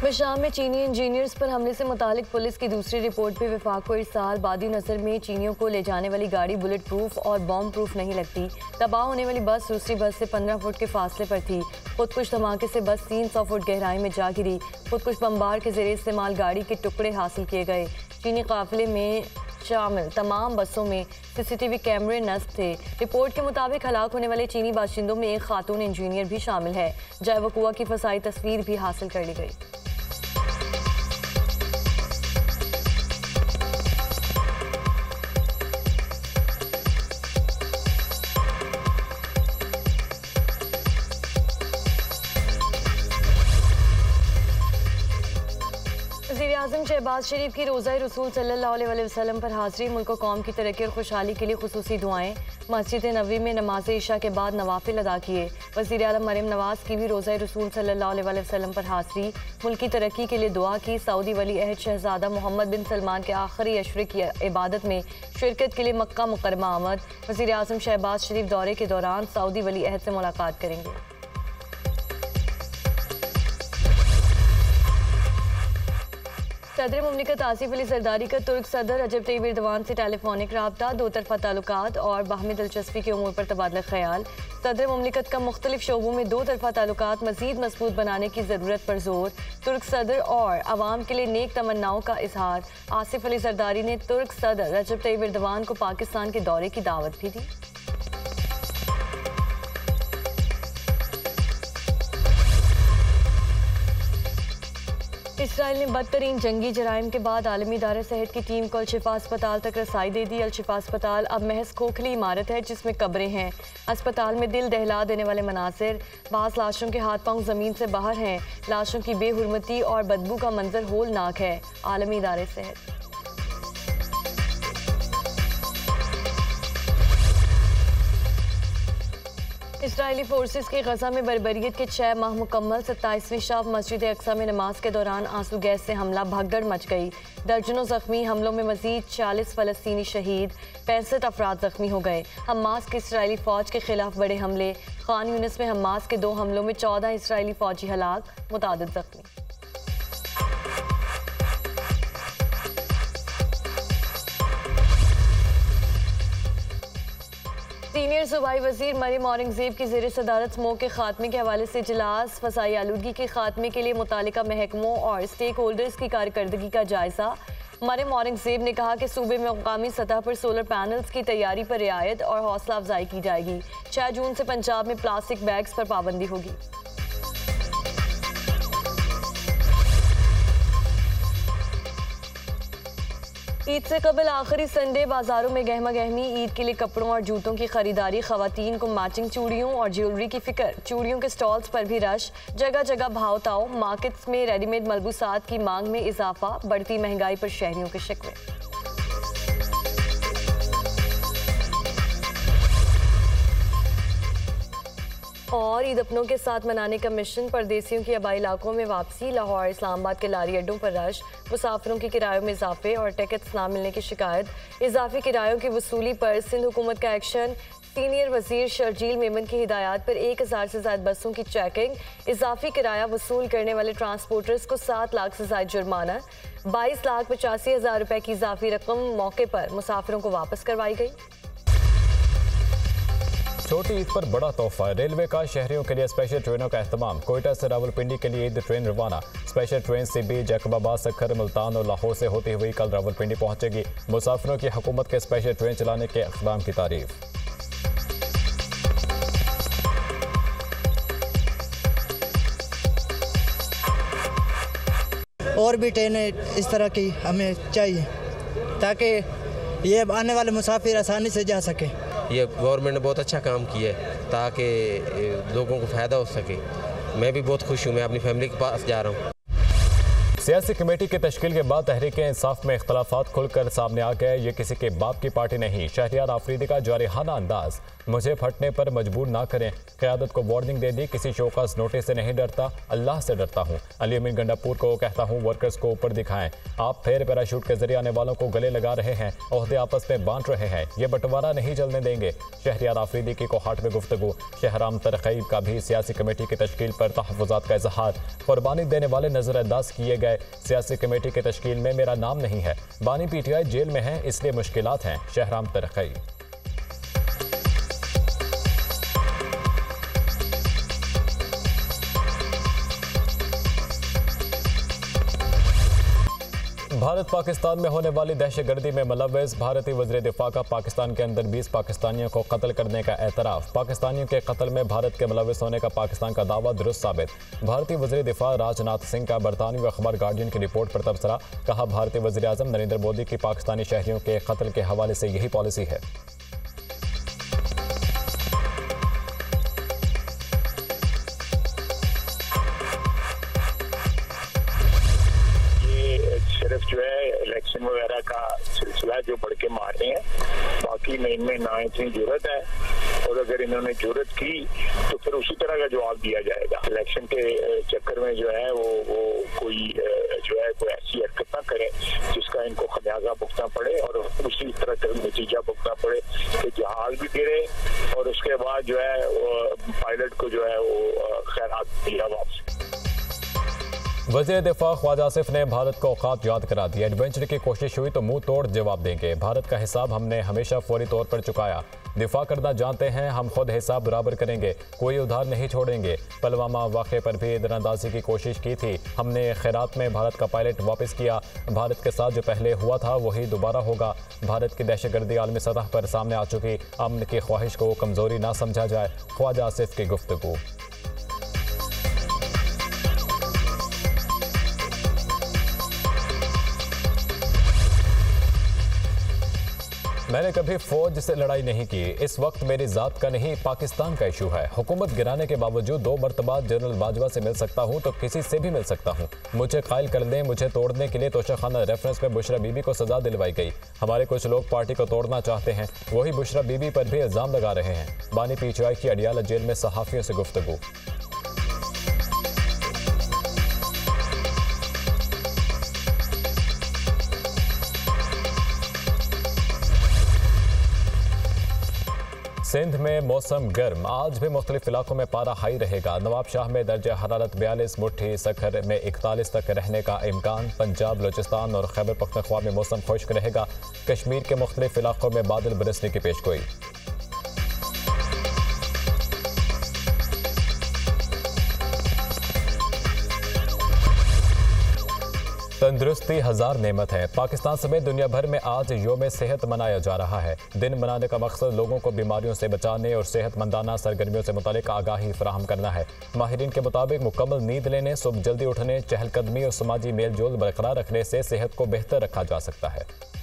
शाम में चीनी इंजीनियर्स पर हमले से मुतालिक पुलिस की दूसरी रिपोर्ट पे वफाक को इरसाल। बादी नज़र में चीनियों को ले जाने वाली गाड़ी बुलेट प्रूफ और बॉम्ब प्रूफ नहीं लगती। तबाह होने वाली बस दूसरी बस से 15 फुट के फासले पर थी। खुदकुश धमाके से बस 300 फुट गहराई में जा गिरी। खुदकुश बम्बार के जरिए इस्तेमाल गाड़ी के टुकड़े हासिल किए गए। चीनी काफिले में शामिल तमाम बसों में सीसीटीवी कैमरे नस्ब थे। रिपोर्ट के मुताबिक हलाक होने वाले चीनी बाशिंदों में एक खातून इंजीनियर भी शामिल है। जाए वकुआ की फसाई तस्वीर भी हासिल कर ली गई। वज़ीर-ए-आज़म शहबाज शरीफ की रोज़ा रसूल सल्लल्लाहु अलैहि वसल्लम पर हाज़री। मुल्क व कौम की तरक्की और खुशहाली के लिए खुसूसी दुआएं। मस्जिद नबवी में नमाज इशा के बाद नवाफिल अदा किए। वज़ीर आलम मरियम नवाज़ की भी रोज़ा रसूल सल्लल्लाहु अलैहि वसल्लम पर हाज़री। मुल्क की तरक्की के लिए दुआ की। सऊदी वली अहद शहज़ादा मोहम्मद बिन सलमान के आखिरी अशरे की इबादत में शिरकत के लिए मक्का मुकरमा आमद। वज़ीर-ए-आज़म शहबाज शरीफ दौरे के दौरान सऊदी वली अहद से मुलाकात करेंगे। सदर मुमलिकत आसिफ अली जरदारी का तुर्क सदर रजब तैयब एर्दोगान से टेलीफोनिक रब्ता। दो तरफा ताल्लुकात और बाहमी दिलचस्पी के उमूर पर तबादला ख्याल। सदर मुमलिकत का मुख्तलिफ शोबों में दो तरफा ताल्लुकात मज़ीद मजबूत बनाने की ज़रूरत पर जोर। तुर्क सदर और अवाम के लिए नेक तमन्नाओं का इजहार। आसिफ अली जरदारी ने तुर्क सदर रजब तैयब एर्दोगान को पाकिस्तान के दौरे की दावत भी दी। इसराइल ने बदतरीन जंगी जराइम के बाद आलमी इदारा सेहत की टीम को अल-शिफा अस्पताल तक रसाई दे दी। अल-शिफा अस्पताल अब महज खोखली इमारत है जिसमें कब्रें हैं। अस्पताल में दिल दहला देने वाले मनासिर। बाज़ लाशों के हाथ पांव ज़मीन से बाहर हैं। लाशों की बेहुरमती और बदबू का मंजर होलनाक है। आलमी इदारे सेहत इसराइली फोर्सेस के गजा में बर्बरियत के 6 माह मुकम्मल। 27वीं शब मस्जिद अक्सा में नमाज के दौरान आंसू गैस से हमला। भगदड़ मच गई। दर्जनों जख्मी। हमलों में मजीद 40 फ़लस्तीनी शहीद। 65 अफराद जख्मी हो गए। हमास की इसराइली फ़ौज के खिलाफ बड़े हमले। खान यूनिस में हमास के 2 हमलों में 14 इसराइली फ़ौजी हलाक, मुतादिद जख्मी। सीनियर सूबाई वजीर मरियम औरंगजेब की ज़ेर सदारत स्मोक के खात्मे के हवाले से इजलास। फसाई आलूदगी के खात्मे के लिए मुतालिका महकमों और स्टेक होल्डर्स की कारकर्दगी का जायजा। मरियम औरंगजेब ने कहा कि सूबे में मुकामी सतह पर सोलर पैनल्स की तैयारी पर रियायत और हौसला अफजाई की जाएगी। 6 जून से पंजाब में प्लास्टिक बैग्स पर पाबंदी होगी। ईद से कबल आखिरी संडे बाजारों में गहमा गहमी। ईद के लिए कपड़ों और जूतों की खरीदारी। खवातीन को मैचिंग चूड़ियों और ज्वेलरी की फिक्र। चूड़ियों के स्टॉल्स पर भी रश। जगह जगह भाव ताव। मार्केट्स में रेडीमेड मलबूसात की मांग में इजाफा। बढ़ती महंगाई पर शहरियों के शिकवे। और ईद अपनों के साथ मनाने का मिशन। परदेसियों की आबाई इलाकों में वापसी। लाहौर इस्लामाबाद के लारी अड्डों पर रश। मुसाफिरों के किरायों में इजाफे और टिकट्स ना मिलने की शिकायत। इजाफी किरायों की वसूली पर सिंध हुकूमत का एक्शन। सीनियर वजीर शर्जील मेमन की हिदायत पर 1000 से ज्यादा बसों की चेकिंग। इजाफी किराया वसूल करने वाले ट्रांसपोर्टर्स को 7 लाख से ज्यादा जुर्माना। 22,85,000 रुपए की इजाफी रकम मौके पर मुसाफिरों को वापस करवाई गई। छोटी ईद पर बड़ा तोहफा। रेलवे का शहरियों के लिए स्पेशल ट्रेनों का एहतमाम। कोयटा से रावलपिंडी के लिए ईद ट्रेन रवाना। स्पेशल ट्रेन से भी जैकबाबाद, सखर, मुल्तान और लाहौर से होती हुई कल रावलपिंडी पहुंचेगी। मुसाफिरों की हुकूमत के स्पेशल ट्रेन चलाने के इक़दाम की तारीफ। और भी ट्रेनें इस तरह की हमें चाहिए ताकि ये आने वाले मुसाफिर आसानी से जा सके। ये गवर्नमेंट ने बहुत अच्छा काम किया है ताकि लोगों को फ़ायदा हो सके। मैं भी बहुत खुश हूँ। मैं अपनी फैमिली के पास जा रहा हूँ। सियासी कमेटी की तश्कील के बाद तहरीक-ए-इंसाफ में इख्तलाफात खुलकर सामने आ गए। ये किसी के बाप की पार्टी नहीं। शहरियार आफरीदी का जारिहाना अंदाज, मुझे फटने पर मजबूर ना करें। क़यादत को वार्निंग दे दी, किसी शोकस नोटिस से नहीं डरता, अल्लाह से डरता हूँ। अली अमीन गंडापुर को कहता हूँ वर्कर्स को ऊपर दिखाएं। आप फिर पैराशूट के जरिए आने वालों को गले लगा रहे हैं, ओहदे आपस में बांट रहे हैं। ये बंटवारा नहीं चलने देंगे। शहरियार आफरीदी की कोहाट में गुफ्तगू। शहराम तरक़ीब का भी सियासी कमेटी की तश्कील पर तहफ़्फ़ुज़ात का इज़हार। कुर्बानी देने वाले नज़रअंदाज किए गए। सियासी कमेटी की तश्कील में मेरा नाम नहीं है। बानी PTI जेल में है, इसलिए मुश्किलात हैं। शहराम तरक़ीब। भारत पाकिस्तान में होने वाली दहशतगर्दी में मुलव्वस भारतीय वज़ीर दिफा का पाकिस्तान के अंदर 20 पाकिस्तानियों को कत्ल करने का एतराफ़। पाकिस्तानियों के कत्ल में भारत के मुलव्वस होने का पाकिस्तान का दावा दुरुस्त साबित। भारतीय वज़ीर दिफा राजनाथ सिंह का बरतानवी अखबार गार्डियन की रिपोर्ट पर तबसरा। कहा, भारतीय वज़ीर आज़म नरेंद्र मोदी की पाकिस्तानी शहरियों के कत्ल के हवाले से यही पॉलिसी है। जो है इलेक्शन वगैरह का सिलसिला जो बढ़ के मार रहे हैं, बाकी में इनमें ना इतनी जरूरत है, और अगर इन्होंने जरूरत की तो फिर उसी तरह का जवाब दिया जाएगा। इलेक्शन के चक्कर में जो है वो कोई जो है कोई ऐसी हरकत ना करे जिसका इनको खमियाजा भुगतना पड़े और उसी तरह का नतीजा भुगतना पड़े कि जहाज भी गिरे और उसके बाद जो है पायलट को जो है वो खैरात दिया वापस। वज़ीर दिफा ख्वाजा आसिफ ने भारत को औकात याद करा दी। एडवेंचर की कोशिश हुई तो मुंह तोड़ जवाब देंगे। भारत का हिसाब हमने हमेशा फौरी तौर पर चुकाया। दिफा करना जानते हैं, हम खुद हिसाब बराबर करेंगे, कोई उधार नहीं छोड़ेंगे। पुलवामा वाक़े पर भी दरअंदाजी की कोशिश की थी, हमने खैरात में भारत का पायलट वापस किया। भारत के साथ जो पहले हुआ था वही दोबारा होगा। भारत की दहशतगर्दी आलमी सतह पर सामने आ चुकी, अमन की ख्वाहिश को कमज़ोरी ना समझा जाए। ख्वाजा आसिफ की गुफ्तगू। मैंने कभी फौज से लड़ाई नहीं की। इस वक्त मेरी ज़ात का नहीं, पाकिस्तान का इशू है। हुकूमत गिराने के बावजूद 2 मरतबा जनरल बाजवा से मिल सकता हूँ तो किसी से भी मिल सकता हूँ। मुझे कायल कर दें, मुझे तोड़ने के लिए तोशाखाना रेफरेंस में बुशरा बीबी को सजा दिलवाई गई। हमारे कुछ लोग पार्टी को तोड़ना चाहते हैं, वही बुशरा बीबी पर भी इल्ज़ाम लगा रहे हैं। बानी PTI की अडियाला जेल में सहाफ़ियों से गुफ्तगू। सिंध में मौसम गर्म, आज भी मुख्तलिफ इलाकों में पारा हाई रहेगा। नवाबशाह में दर्जा हरारत 42, मुट्ठी सखर में 41 तक रहने का इम्कान। पंजाब, बलूचिस्तान और खैबर पख्तूनख्वा में मौसम खुश्क रहेगा। कश्मीर के मुख्तलिफ इलाकों में बादल बरसने की पेशगोई। तंदुरुस्ती हज़ार नेमत है। पाकिस्तान समेत दुनिया भर में आज योम सेहत मनाया जा रहा है। दिन मनाने का मकसद लोगों को बीमारियों से बचाने और सेहतमंदाना सरगर्मियों से मुतालिक आगाही फराहम करना है। माहिरीन के मुताबिक मुकम्मल नींद लेने, सुबह जल्दी उठने, चहलकदमी और समाजी मेल जोल बरकरार रखने से सेहत को बेहतर रखा जा सकता है।